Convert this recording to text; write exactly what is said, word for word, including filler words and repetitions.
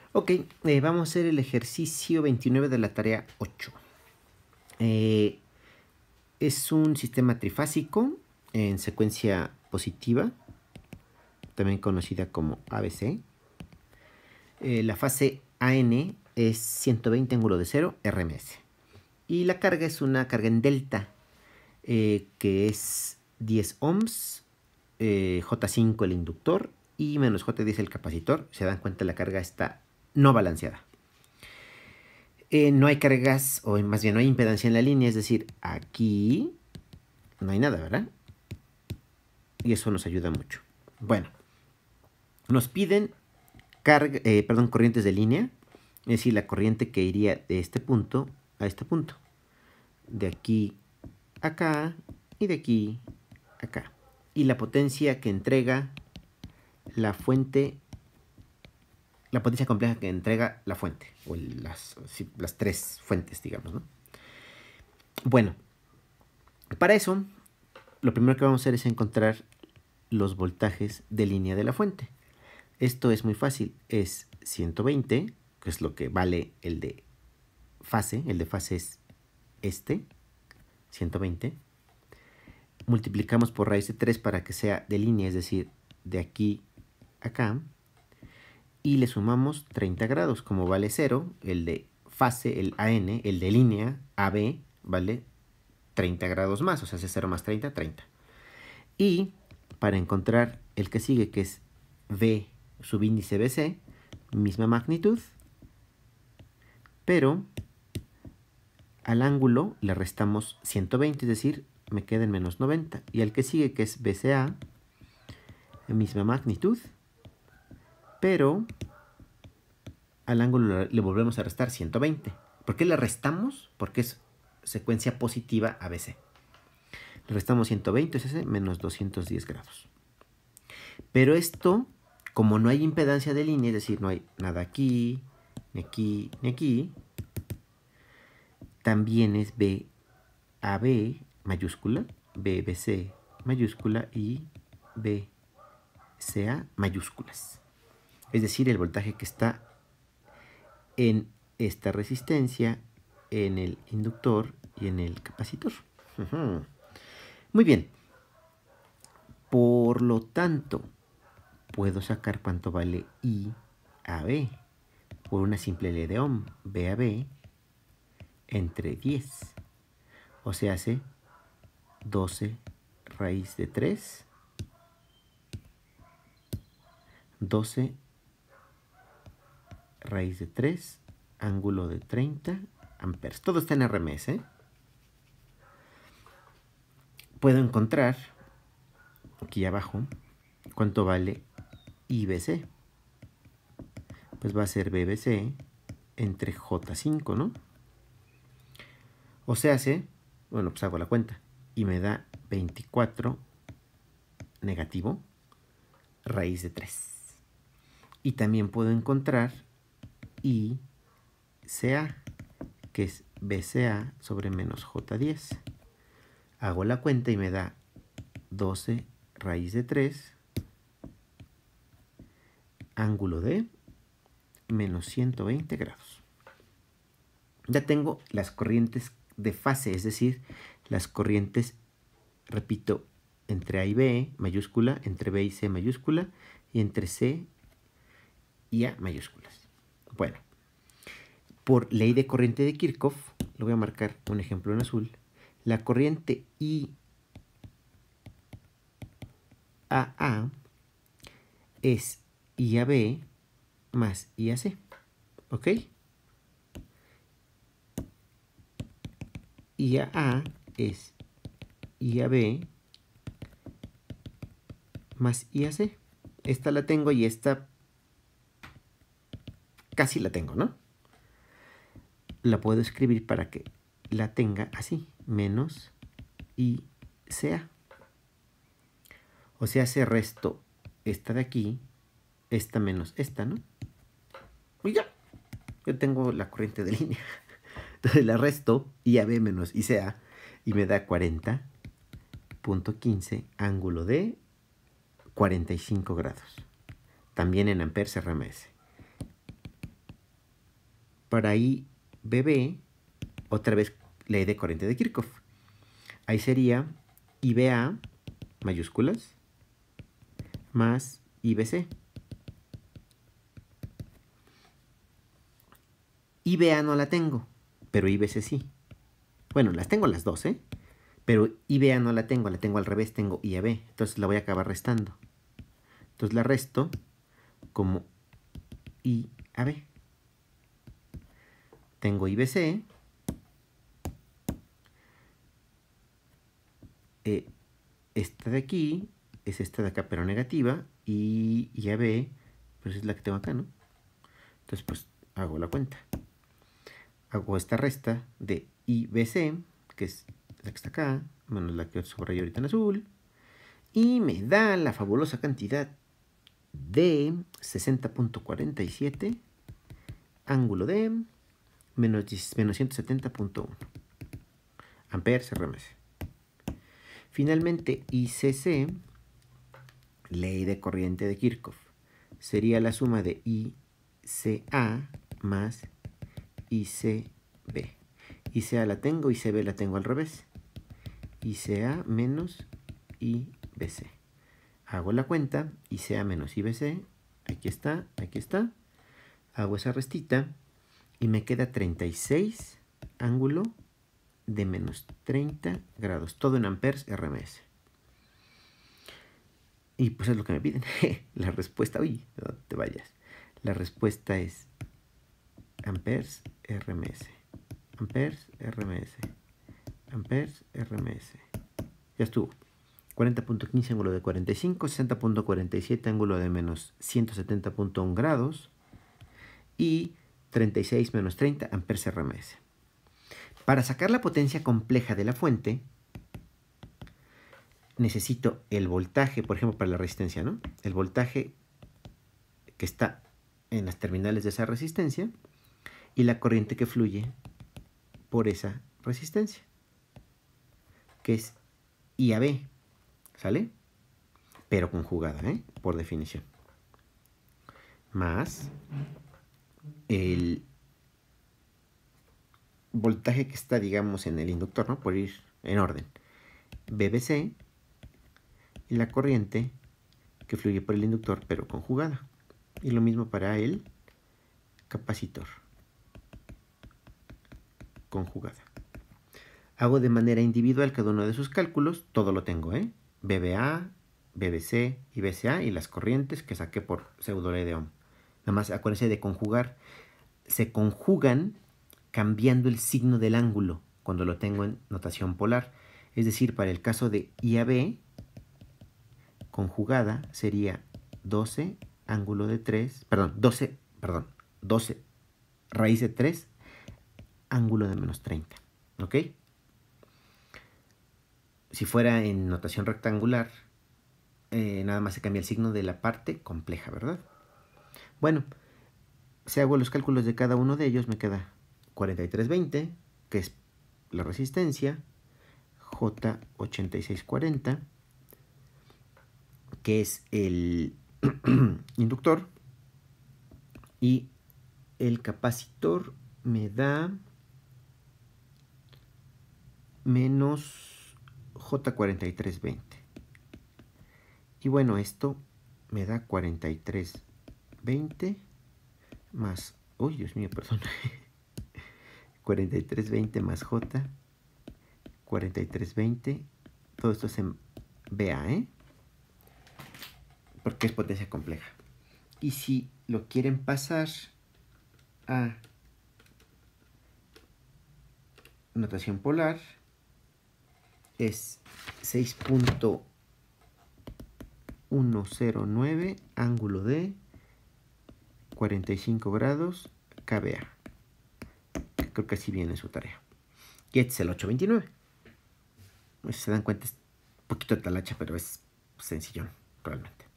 Ok, eh, vamos a hacer el ejercicio veintinueve de la tarea ocho. Eh, es un sistema trifásico en secuencia positiva, también conocida como A B C. Eh, la fase A N es ciento veinte ángulo de cero, R M S. Y la carga es una carga en delta, eh, que es diez ohms, eh, J cinco el inductor y menos J diez el capacitor. Se dan cuenta, la carga está no balanceada. Eh, no hay cargas, o más bien no hay impedancia en la línea, es decir, aquí no hay nada, ¿verdad? Y eso nos ayuda mucho. Bueno, nos piden carga, eh, perdón, corrientes de línea, es decir, la corriente que iría de este punto a este punto, de aquí a acá y de aquí a acá. Y la potencia que entrega la fuente, la potencia compleja que entrega la fuente, o las, sí, las tres fuentes, digamos, ¿no? Bueno, para eso, lo primero que vamos a hacer es encontrar los voltajes de línea de la fuente. Esto es muy fácil, es ciento veinte, que es lo que vale el de fase, el de fase es este, ciento veinte. Multiplicamos por raíz de tres para que sea de línea, es decir, de aquí a acá. Y le sumamos treinta grados, como vale cero, el de fase, el A N, el de línea, A B, vale treinta grados más, o sea, hace cero más treinta, treinta. Y para encontrar el que sigue, que es V subíndice B C, misma magnitud, pero al ángulo le restamos ciento veinte, es decir, me queda en menos noventa. Y al que sigue, que es B C A, misma magnitud, pero al ángulo le volvemos a restar ciento veinte. ¿Por qué le restamos? Porque es secuencia positiva A B C. Le restamos ciento veinte, es ese, menos doscientos diez grados. Pero esto, como no hay impedancia de línea, es decir, no hay nada aquí, ni aquí, ni aquí, también es B A B mayúscula, B B C mayúscula y B C A mayúsculas. Es decir, el voltaje que está en esta resistencia, en el inductor y en el capacitor. Uh-huh. Muy bien. Por lo tanto, puedo sacar cuánto vale I a B por una simple ley de Ohm. B a B entre diez. O sea, hace doce raíz de tres. doce raíz de tres, ángulo de treinta amperes. Todo está en R M S, ¿eh? Puedo encontrar aquí abajo cuánto vale I B C. Pues va a ser B B C entre J cinco, ¿no? O sea, hace, bueno, pues hago la cuenta y me da veinticuatro negativo raíz de tres. Y también puedo encontrar I C A, que es B C A sobre menos J diez. Hago la cuenta y me da doce raíz de tres, ángulo de menos ciento veinte grados. Ya tengo las corrientes de fase, es decir, las corrientes, repito, entre A y B mayúscula, entre B y C mayúscula, y entre C y A mayúsculas. Bueno, por ley de corriente de Kirchhoff, lo voy a marcar un ejemplo en azul, la corriente I a A es I a B más I a C, ¿ok? I a A es I a B más I a C. Esta la tengo y esta casi la tengo, ¿no? La puedo escribir para que la tenga así, menos I C A. O sea, se resto esta de aquí, esta menos esta, ¿no? Y ya, yo tengo la corriente de línea. Entonces la resto, I a B menos I C A, y me da cuarenta punto quince, ángulo de cuarenta y cinco grados. También en amperes R M S. para I B B, otra vez ley de corriente de Kirchhoff. Ahí sería I B A mayúsculas más I B C. I B A no la tengo, pero I B C sí. Bueno, las tengo las dos, ¿eh? Pero I B A no la tengo, la tengo al revés, tengo I A B. Entonces la voy a acabar restando. Entonces la resto como I A B. Tengo I B C. Eh, esta de aquí es esta de acá, pero negativa. Y I A B, pues es la que tengo acá, ¿no? Entonces, pues hago la cuenta. Hago esta resta de I B C, que es la que está acá, menos la que subrayé ahorita en azul. Y me da la fabulosa cantidad de sesenta punto cuarenta y siete, ángulo de menos, menos ciento setenta punto uno amperes R M S. Finalmente, I C C, ley de corriente de Kirchhoff, sería la suma de I C A más I C B. I C A la tengo, I C B la tengo al revés. I C A menos I B C. Hago la cuenta, I C A menos I B C, aquí está, aquí está. Hago esa restita y me queda treinta y seis, ángulo de menos treinta grados, todo en amperes R M S. Y pues es lo que me piden. La respuesta, uy, no te vayas. La respuesta es amperes R M S, amperes R M S, amperes R M S. Ya estuvo. cuarenta punto quince ángulo de cuarenta y cinco, sesenta punto cuarenta y siete ángulo de menos ciento setenta punto uno grados y treinta y seis menos treinta amperes R M S. Para sacar la potencia compleja de la fuente, necesito el voltaje, por ejemplo, para la resistencia, ¿no? El voltaje que está en las terminales de esa resistencia y la corriente que fluye por esa resistencia, que es I A B, ¿sale? Pero conjugada, ¿eh? Por definición. Más el voltaje que está, digamos, en el inductor, ¿no? Por ir en orden. B B C y la corriente que fluye por el inductor, pero conjugada. Y lo mismo para el capacitor. Conjugada. Hago de manera individual cada uno de sus cálculos. Todo lo tengo, ¿eh? B B A, B B C y B C A y las corrientes que saqué por pseudo ley de Ohm. Nada más acuérdense de conjugar. Se conjugan cambiando el signo del ángulo cuando lo tengo en notación polar. Es decir, para el caso de I A B, conjugada sería doce ángulo de tres, perdón, doce, perdón, doce raíz de tres ángulo de menos treinta, ¿ok? Si fuera en notación rectangular, eh, nada más se cambia el signo de la parte compleja, ¿verdad? Bueno, si hago los cálculos de cada uno de ellos, me queda cuarenta y tres veinte, que es la resistencia, J ochenta y seis cuarenta, que es el inductor, y el capacitor me da menos J cuarenta y tres veinte. Y bueno, esto me da cuarenta y tres veinte más, uy, Dios mío, perdón, cuarenta y tres veinte más J, cuarenta y tres veinte, todo esto es en B A, ¿eh? Porque es potencia compleja. Y si lo quieren pasar a notación polar, es seis punto ciento nueve ángulo de cuarenta y cinco grados K B A. Creo que así viene su tarea. Y este es el ochocientos veintinueve. Si se dan cuenta, es un poquito de talacha, pero es sencillón, realmente.